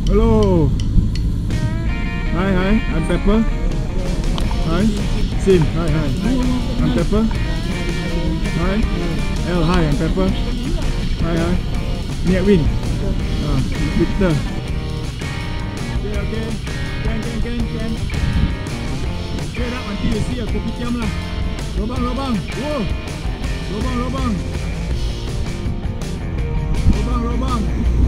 Hello. Hi, hi. I'm Pepper. Hi. Sim. Hi, hi. I'm Pepper. Hi. L. Hi, I'm Pepper. Hi, hi. Ni Edwin. Victor. Okay. Can. Straight up until you see a kopitiam lah. Lobang. Whoa. Lobang.